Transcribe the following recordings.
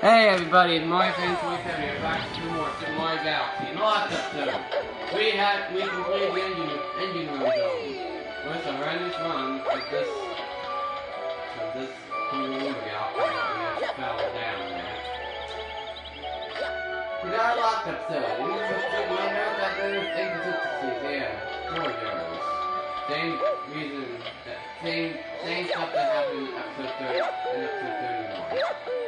Hey everybody, it's Mario Fan 27 here, back to more Super Mario Galaxy. In the last episode, we completed the engine room zone with a horrendous run of this Luma Galaxy that we just fell down there. We got a last episode, and this was to find out that there's inconsistencies, yeah, more errors. Same stuff that happened in episode 31.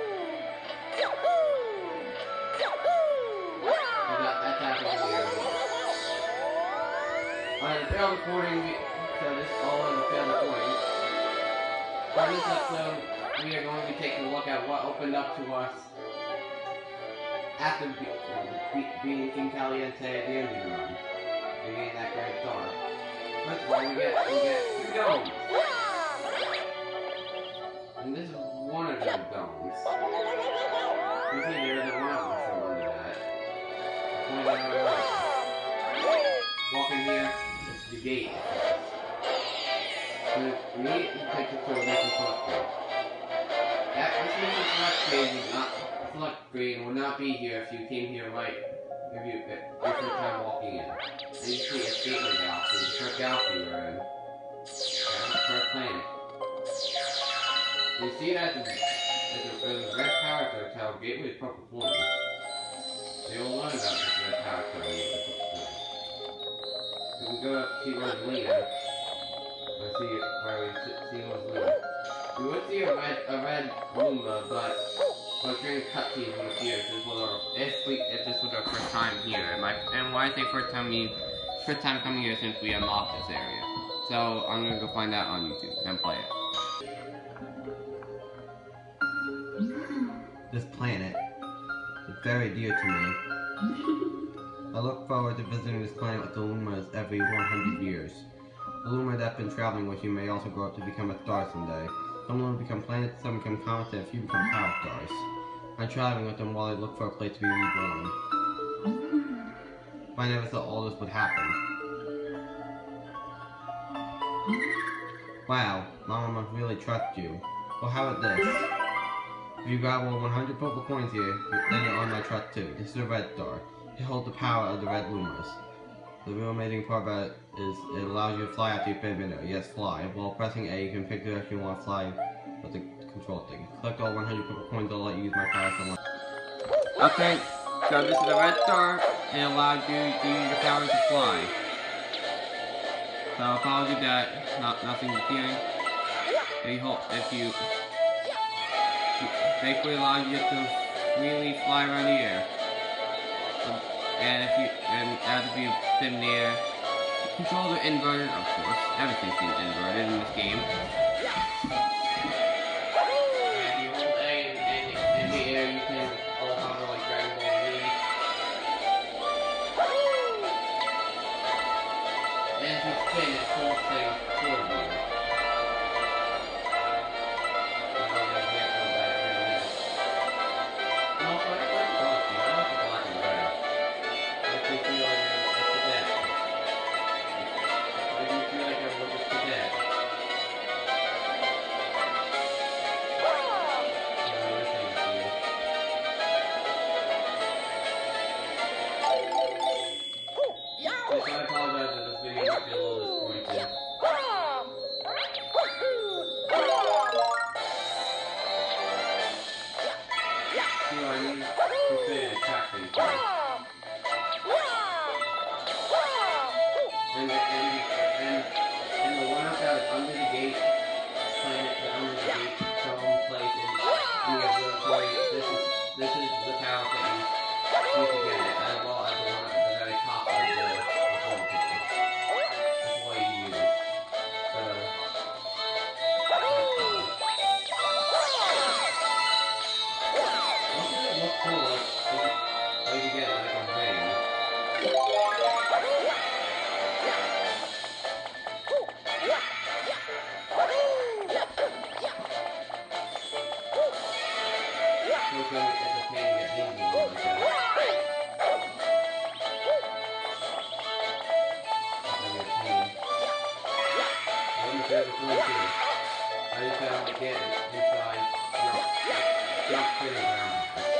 The failed recording, so this is all of the failed recording. For this episode, we are going to be taking a look at what opened up to us after beating King Caliente at the engine run. We gained that great star. First of all, we get 2 domes. And this is one of those domes. You see there is a round mushroom under that. Point out on the right. Walk in here. The gate. So we need to take it to a mission select page. This mission select page is not select screen will not be here if you came here right if your first time walking in. And you see it's Gateway Galaxy, the first galaxy we're in. That's the first planet. You see that there's a red power tower, Gateway Purple Flame. They will learn about this red power tower. We go up to see Rosalina. Let's see where we see Rosalina. We would see a red Luma, but during cutscenes when we see it, if this was our first time here. And why I say first time coming here since we unlocked this area. So I'm gonna go find that on YouTube and play it. This planet is very dear to me. I look forward to visiting this planet with the Lumas every 100 years. The Luma that have been traveling with you may also grow up to become a star someday. Some Luma become planets, some become comets, and a few become power stars. I'm traveling with them while I look for a place to be reborn. If I never thought all this would happen. Wow, Mama must really trust you. Well, how about this? If you grab all 100 purple coins here, then you'll earn my trust too. This is a red star. It holds the power of the Red Lumas. The real amazing part about it is it allows you to fly after you've been there. Yes, fly. While pressing A, you can pick the direction you want to fly with the control thing. Collect all 100 purple coins, I'll let you use my power for one. Okay, so this is a red star, and it allows you to use your power to fly. So apology that nothing's appearing. If you basically allows you to freely fly around the air. And as if you've been there, controls are inverted, of course. Everything seems inverted in this game. And you hold A in the air, you can all hover like Dragon Ball Z. And if you spin, it pulls things toward you. I apologize if this video might be a little disappointing. See what I mean? Just say an attack thing first. And the one out that is under the gate planet, the under the gate zone place in the observatory, this is the power that you need to get it, as well as the one at the very top of the observatory. That's what you use. Doesn't it look cool? Like you get like a ring. It's a pain to get these ones like that. I just found to get inside jump spinning around.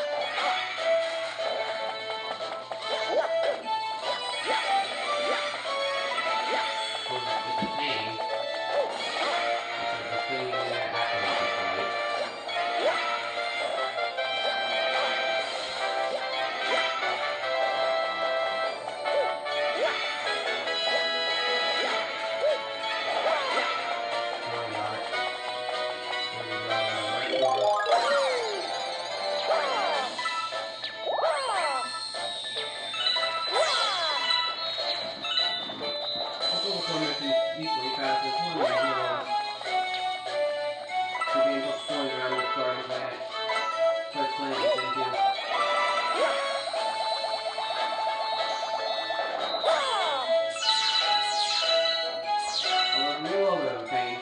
planet it's into. A little bit of a pain.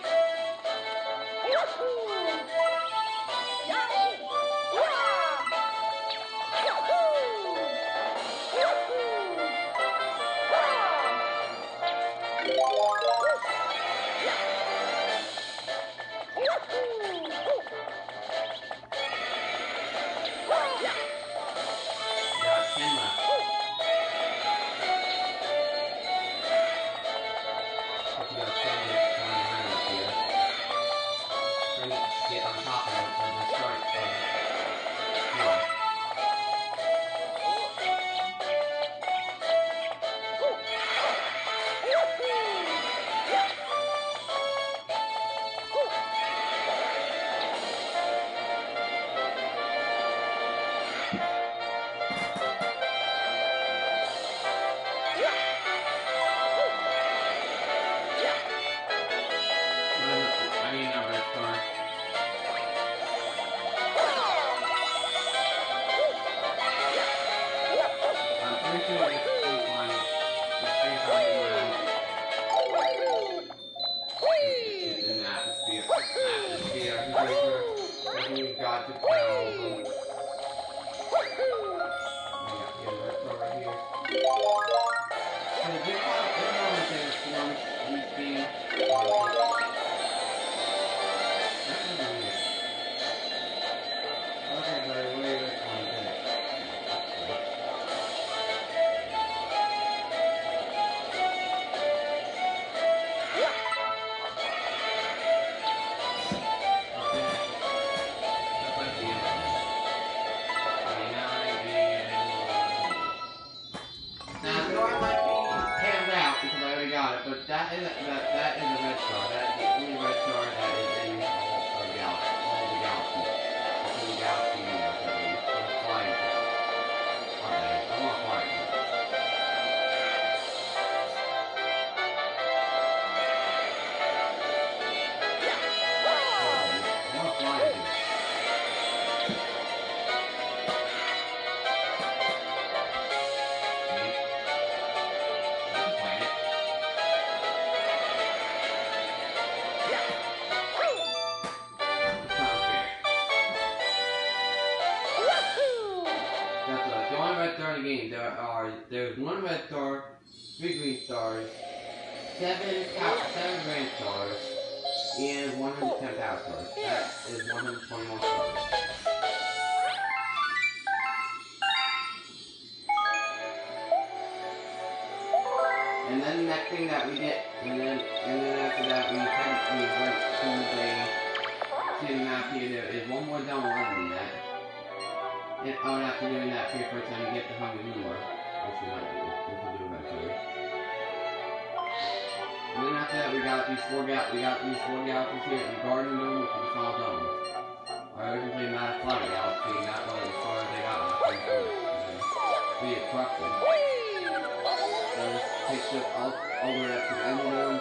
Got 10 left. You got 10 around up here. Then get on top of it and just start yeah. I need another red star. I'm pretty sure it's pretty fun. It's pretty fun around in the atmosphere. I'm pretty sure. I think we got to tell them. Yeah, red star right here. So the big one is in forms each being. But that is a red star. That is the only red star that is in all the galaxy. It's in the galaxy universe, I believe. I'm gonna fly into it. Okay, I wanna fly into it. I wanna fly into it. Game. There's one red star, 3 green stars, 7 grand stars, and 110 power stars. That is 121 stars. And then the next thing that we get, and then after that we went to the map here. There is one more down lower than that. And after doing that for your first time, you get the Red Lumas, which we might do. Which we'll do eventually. And then after that, we got these four galaxies here in the Garden Dome, which is the final dome. I originally made a flying galaxy, and that was as far as they got left in the be it corrupted. So this takes us all the way up to the end of the dome.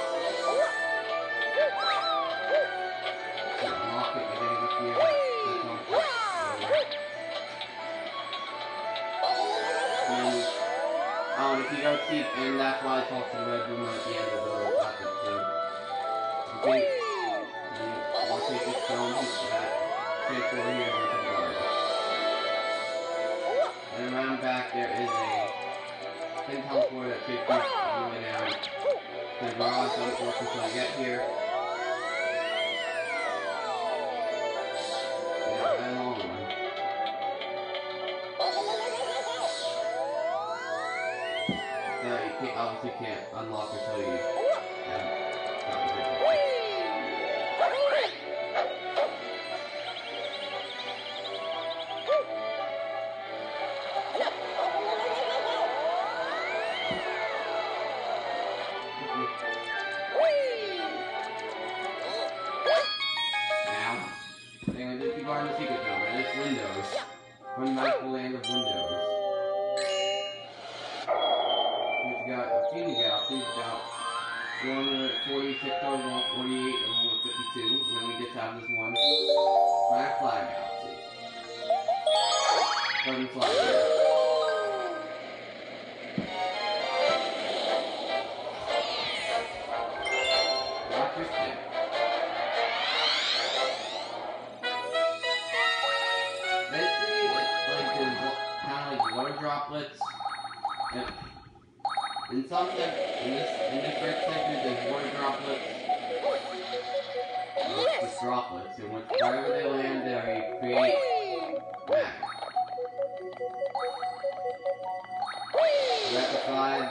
So unlock it, I think it's here. That's on top. If you go deep, and that's why I talked to the Red Lumas at the end of the episode too. Okay, you want to take this stone, that takes over here into the garden. And around back there is a pin teleport that takes you all the way down to the garage. Don't work until I get here. Yeah, that long one. You obviously can't unlock until you now, anyway, this is the secret zone, and it's windows. One magical land of windows. We've got a few galaxies, about 146, 148, and 152, and then we get to have this one flag galaxy. let him fly here. Watch your step. Basically, it's like there's kind of like water droplets. In some sense, in this red segment, there's water droplets. Just droplets, and wherever they land, they create magma. Rectified.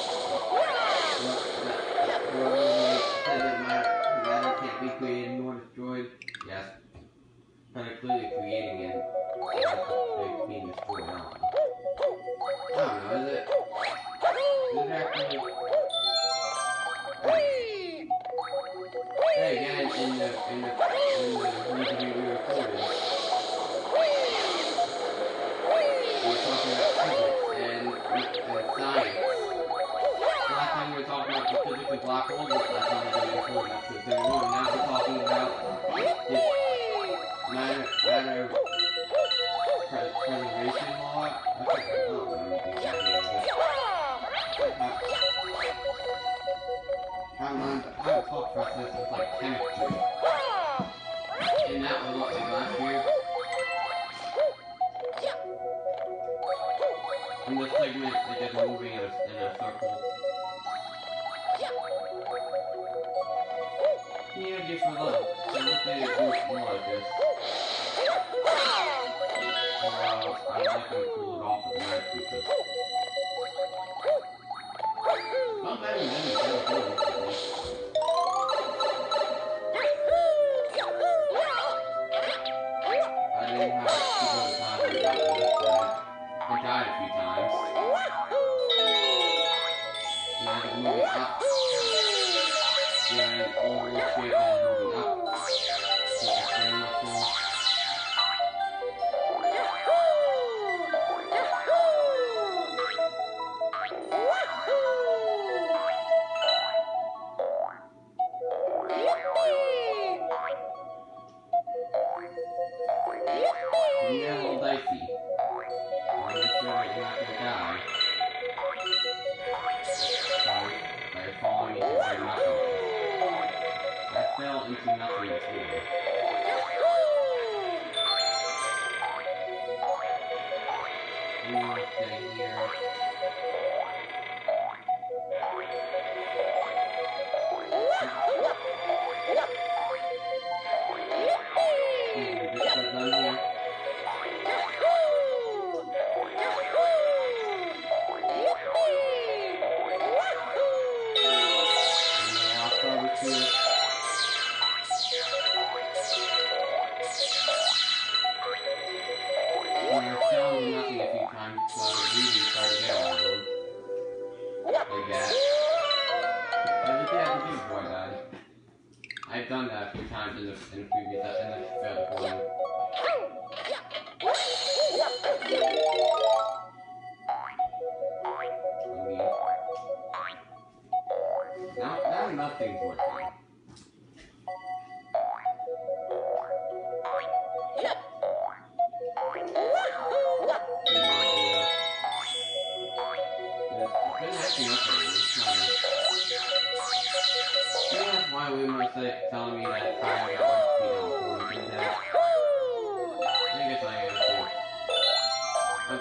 Whoever said that matter can't be created nor destroyed. Yes. Kind of clearly creating it. It's being destroyed. I don't know, is it? Is it actually? Hey, again, in the music we recorded, we were talking about physics and science. Last time we were talking about the physics of black holes, last time we were doing recording episode 31. Now we're talking about this matter preservation law. I don't remember exactly I haven't talked about this since like chemistry. And that was what, like last year? In this segment, it gets moving in a circle. Yeah, just for love. So what they do more like this. Or I like to cool it off with the red because. Not bad in them, it's cool. I didn't have too good a time when I got this thing. I died a few times. And I was moving up. Then over the shit and moving up. So I stand up there. And they're a little dicey. I'll make sure that you're not gonna die. By falling into their nothingness. I fell into nothingness here. We want to stay here. Just got done here. I've done that a few times in the previous recording. Now nothing's working. That's why we were telling me that I got one speed on 4 that. I guess I am too. But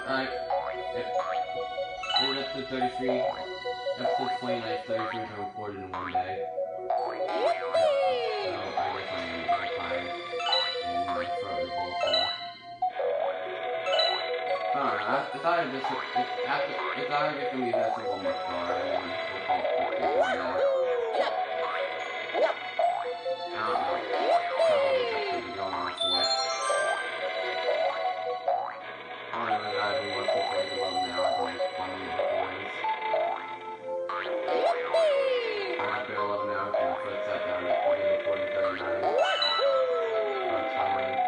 in episode 33, episode 29, 33 are recorded in one day. So I guess I am on time and my throat is also. I don't know, it's either just gonna be this or one more star, and then we'll call it quick now. I don't know how long this episode is going on for. I don't know that I've been working for like 11 hours on these recordings. I'm after 11 hours when I first sat down at recording 39. Tiring.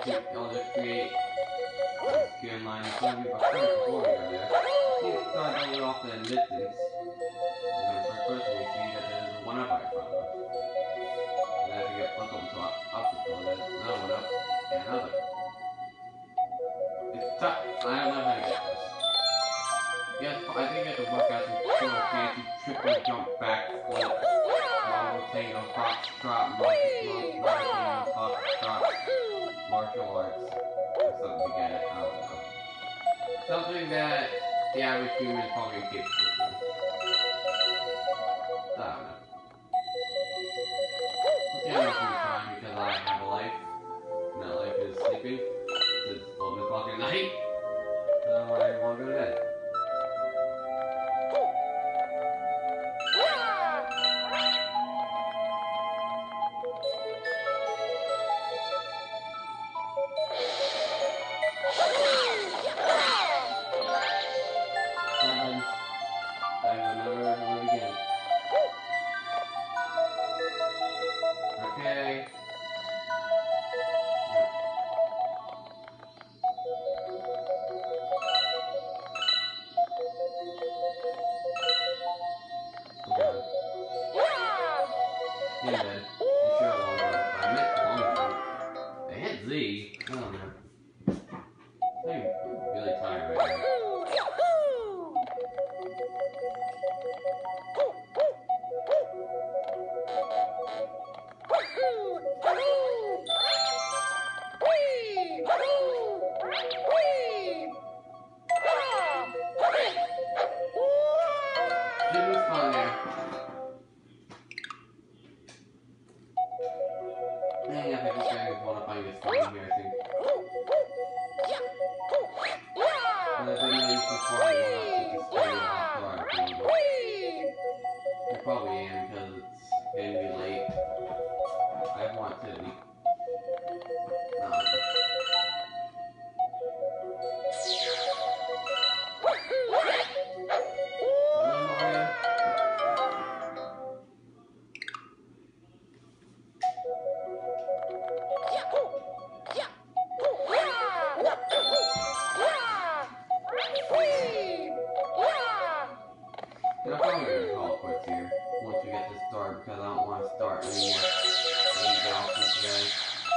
just create secure line. It's gonna be about 3 before we go there. See, it starts all the way off in the distance. And then for first we see that there's one up right in front of us. And as we get closer to up the floor, there's another one up and another. It's tough. I don't know how to get this. Yes, I think you have to work out some sort of fancy triple jump back flip. Martial tango, foxtrot, martial arts. Or something to get it. I don't know. Something that the average human is probably capable of. I don't know. Okay, I'm not gonna try because I have a life. And that life is sleeping. It's 11 o'clock at night. So I want to go to bed. Okay. Yeah, man. You sure long jump. I meant long jump. I hit Z. I don't know. I'm really tired right now. Jimmy's fun there. Yeah, I think this guy is modifying this thing here, I think. And I didn't know you so far you want to take this thing off guard. I probably am because it's going to be late. I want to be. I'm probably going to call it quits here once we get this started because I don't want to start anymore. Today.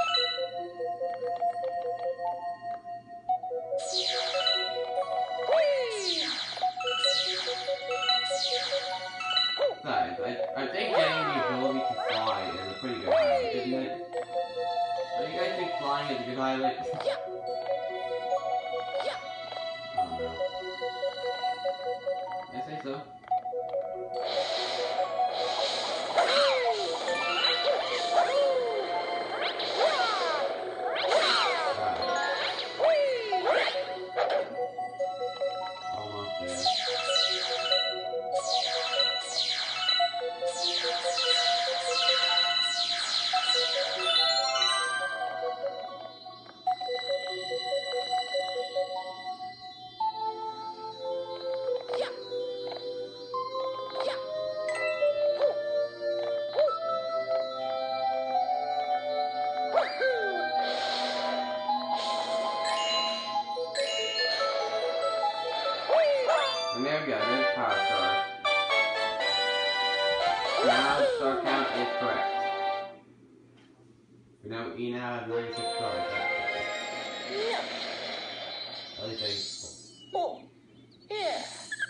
Besides, I think getting the ability to fly is a pretty good highlight, isn't it? Do you guys think flying is a good highlight? I don't know. I say so. And there we go, there's Power Star. Now the star count is correct. We now have 96 stars. At least I think. Oh, yeah.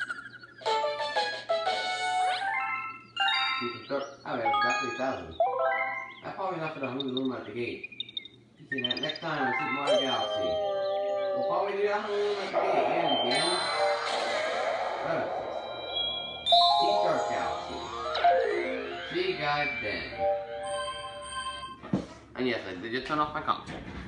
Oh, yeah, exactly 1,000. That's probably enough for the Red Luma at the gate. See that next time on Super Mario Galaxy. We'll probably do that Red Luma at the gate and again. Deep Dark Galaxy. See you guys then. And yes, I did just turn off my computer.